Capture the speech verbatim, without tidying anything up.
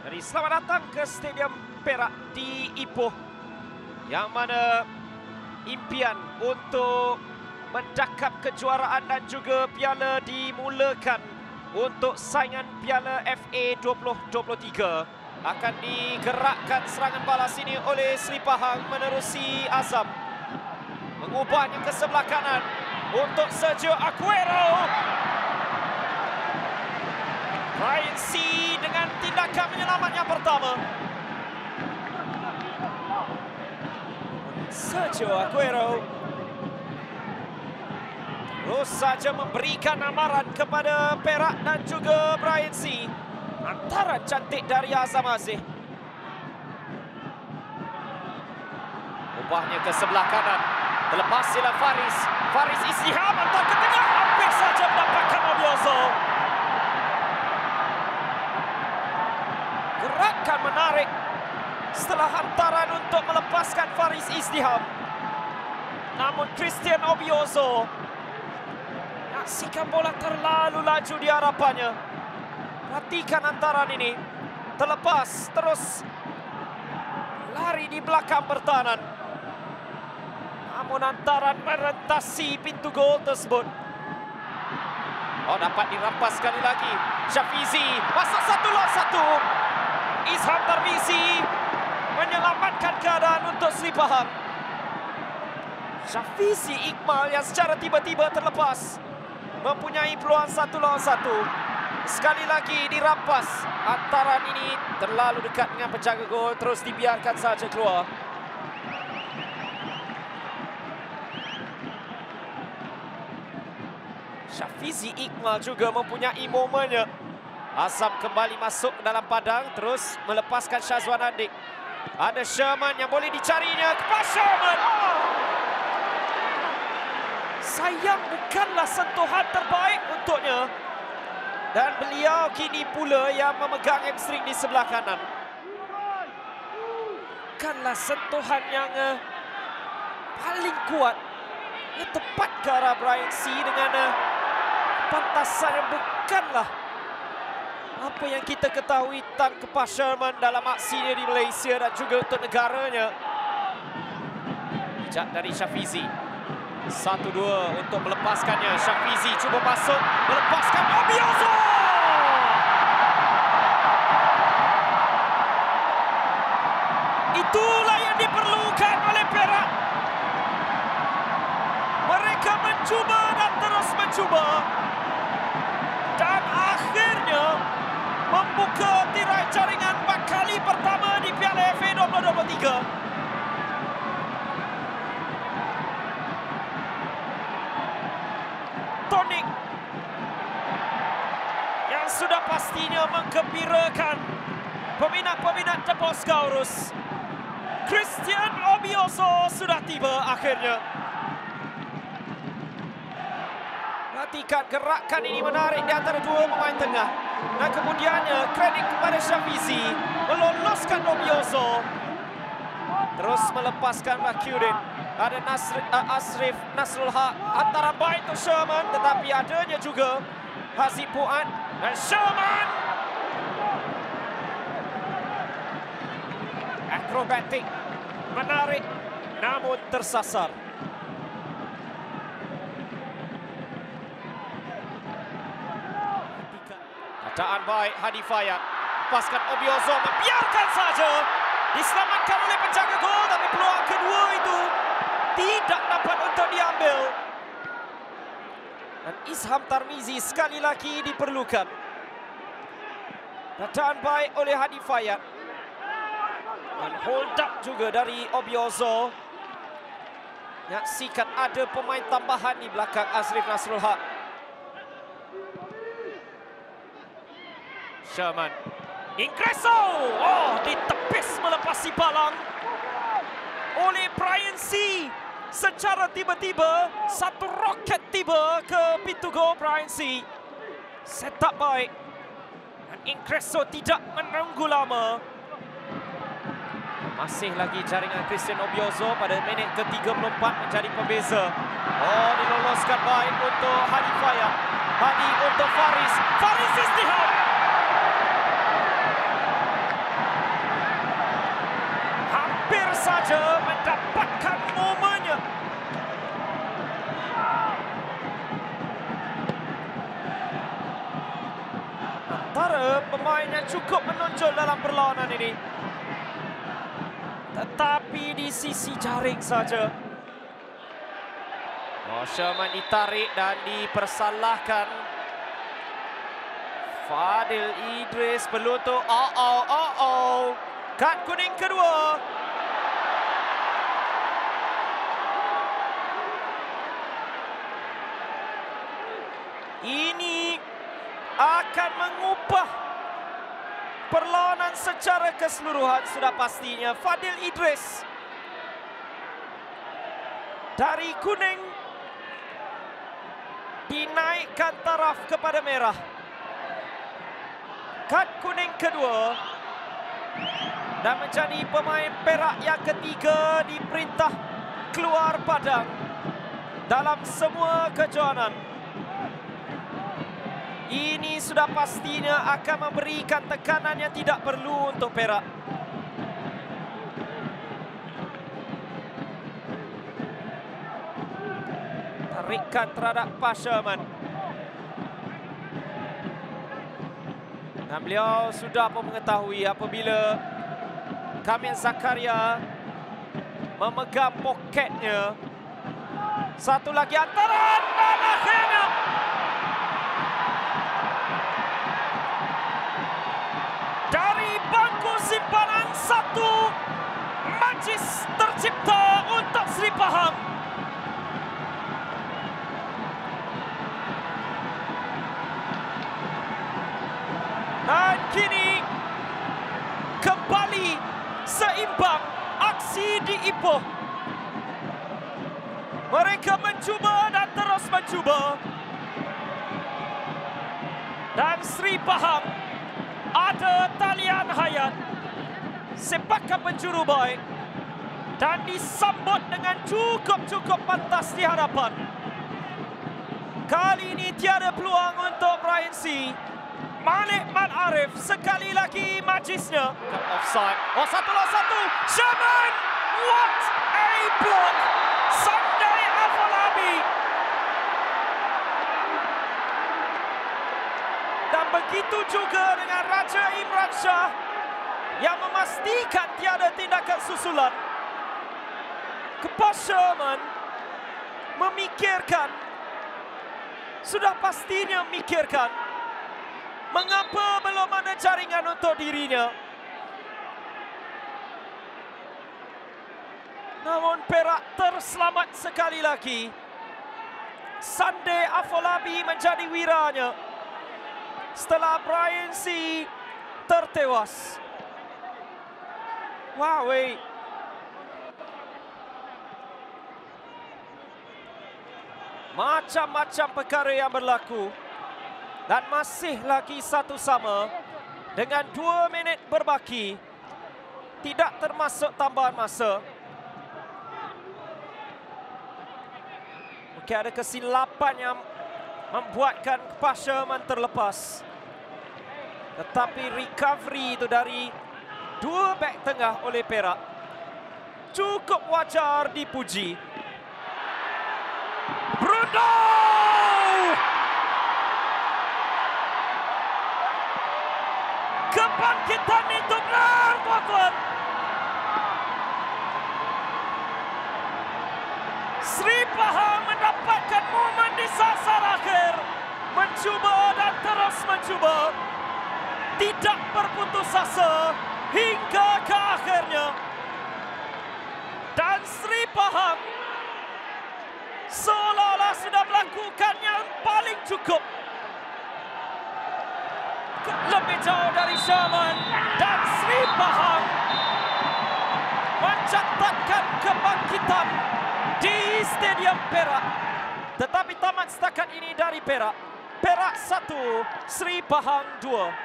Jadi selamat datang ke Stadium Perak di Ipoh, yang mana impian untuk mendakap kejuaraan dan juga piala dimulakan untuk saingan Piala F A dua ribu dua puluh tiga. Akan digerakkan serangan balas ini oleh Sri Pahang menerusi Azam. Mengubahnya ke sebelah kanan untuk Sergio Aguero. Ryan C dengan tindakan menyelamat yang pertama. Sergio Aguero terus saja memberikan amaran kepada Perak dan juga Brian C. Antara cantik dari Azam Aziz. Ubahnya ke sebelah kanan. Terlepas sila Faris. Faris Istiham hantar ke tengah. Hampir saja mendapatkan Obiozo. Gerakan menarik setelah hantaran untuk melepaskan Faris Istiham. Namun Christian Obiozo nyaksikan bola terlalu laju di harapannya. Perhatikan hantaran ini. Terlepas, terus lari di belakang pertahanan. Namun hantaran merentasi pintu gol tersebut. Oh, dapat dirampas sekali lagi. Syafizi masuk satu lawan satu. Isham Tarmizi menyelamatkan keadaan untuk Sri Pahang. Syafizi Iqmal yang secara tiba-tiba terlepas mempunyai peluang satu lawan satu. Sekali lagi dirampas. Hantaran ini terlalu dekat dengan penjaga gol, terus dibiarkan saja keluar. Syafizi Iqmal juga mempunyai momennya. Azam kembali masuk dalam padang, terus melepaskan Syazwan Adik. Ada Sherman yang boleh dicarinya. Kepas Sherman. Sayang bukanlah sentuhan terbaik untuknya. Dan beliau kini pula yang memegang hamstring di sebelah kanan. Bukanlah sentuhan yang uh, paling kuat. Ia tepat ke arah Brian C dengan uh, pantasan yang bukanlah apa yang kita ketahui tentang Kepas Sherman dalam aksinya di Malaysia dan juga untuk negaranya. Bijak dari Syafizi. Satu dua untuk melepaskannya. Syafizi cuba masuk, melepaskan Obiozo. Itulah yang diperlukan oleh Perak. Mereka mencuba dan terus mencuba. Dan akhirnya membuka tirai jaringan empat kali pertama di Piala F A dua ribu dua puluh tiga. Tonik yang sudah pastinya menggembirakan peminat-peminat The Boskaurus. Christian Obiozo sudah tiba akhirnya. Perhatikan gerakan ini menarik di antara dua pemain tengah. Dan kemudiannya kredit kepada Syafizi meloloskan Obiozo. Terus melepaskan Makyudin. Ada Nasri, uh, Asrif Nasrul Haq. Antara baik untuk Sherman, tetapi adanya juga Haziq Fuad. Dan Sherman akrobatik, menarik, namun tersasar. Bacaan baik Hadi Fayad. Lepaskan Obiozo, membiarkan saja. Diselamatkan oleh penjaga gol, tapi peluang kedua itu tidak dapat untuk diambil. Dan Isham Tarmizi sekali lagi diperlukan. Bacaan baik oleh Hadi Fayad. Dan hold up juga dari Obiozo. Nyaksikan ada pemain tambahan di belakang Asrif Nasrul Haq. Sherman. Ingreso. Oh, ditepis melepasi palang oleh Brian C. Secara tiba-tiba, satu roket tiba ke pintu gol Brian C. Setup baik. Dan Ingreso tidak menunggu lama. Masih lagi jaringan Christian Obiozo pada minit ke tiga puluh empat menjadi pembeza. Oh, diloloskan baik untuk Hadi Fayad. Hadi untuk Faris. Faris Istiham. pemain yang cukup menonjol dalam perlawanan ini. Tetapi di sisi jaring saja. Oh, Sherman ditarik dan dipersalahkan. Fadil Idris perlu untuk oh oh oh oh. Kad kuning kedua. Ini akan mengubah perlawanan secara keseluruhan sudah pastinya. Fadil Idris dari kuning dinaikkan taraf kepada merah. Kad kuning kedua dan menjadi pemain Perak yang ketiga diperintah keluar padang dalam semua kejohanan. Ini sudah pastinya akan memberikan tekanan yang tidak perlu untuk Perak. Tarikan terhadap Pak Sherman. Dan beliau sudah pun mengetahui apabila Kamil Zakaria memegang poketnya. Satu lagi antaran dan akhirnya dari bangku simpanan satu, majlis tercipta untuk Sri Pahang. Dan kini kembali seimbang aksi di Ipoh. Mereka mencuba dan terus mencuba. Dan Sri Pahang ada talian hayat, sepakan penjuru baik dan disambut dengan cukup-cukup pantas di hadapan. Kali ini tiada peluang untuk Brian C. Malik Mat Arif sekali lagi majlisnya. Offside. Oh, satu lawan satu. Sherman. What a block. Sunday Afolabi. Dan begitu juga dengan Raja Imran Shah yang memastikan tiada tindakan susulan. Kepas Sherman memikirkan, sudah pastinya memikirkan mengapa belum ada jaringan untuk dirinya. Namun Perak terselamat sekali lagi. Sunday Afolabi menjadi wiranya setelah Brian C. tertewas. Wow, wait. Macam-macam perkara yang berlaku. Dan masih lagi satu sama dengan dua minit berbaki. Tidak termasuk tambahan masa. Mungkin ada kesilapan yang membuatkan Pak Sherman terlepas. Tetapi recovery itu dari dua bek tengah oleh Perak cukup wajar dipuji. Bruno! Kebangkitan itu benar, tuan-tuan. Sri Pahang mendapatkan momen di sasar akhir. Mencuba dan terus mencuba. Tidak berputus asa hingga ke akhirnya. Dan Sri Pahang seolah-olah sudah melakukan yang paling cukup. Lebih jauh dari Sherman dan Sri Pahang mencatatkan kebangkitan di Stadium Perak. Tetapi tamat setakat ini dari Perak. Perak satu, Sri Pahang dua.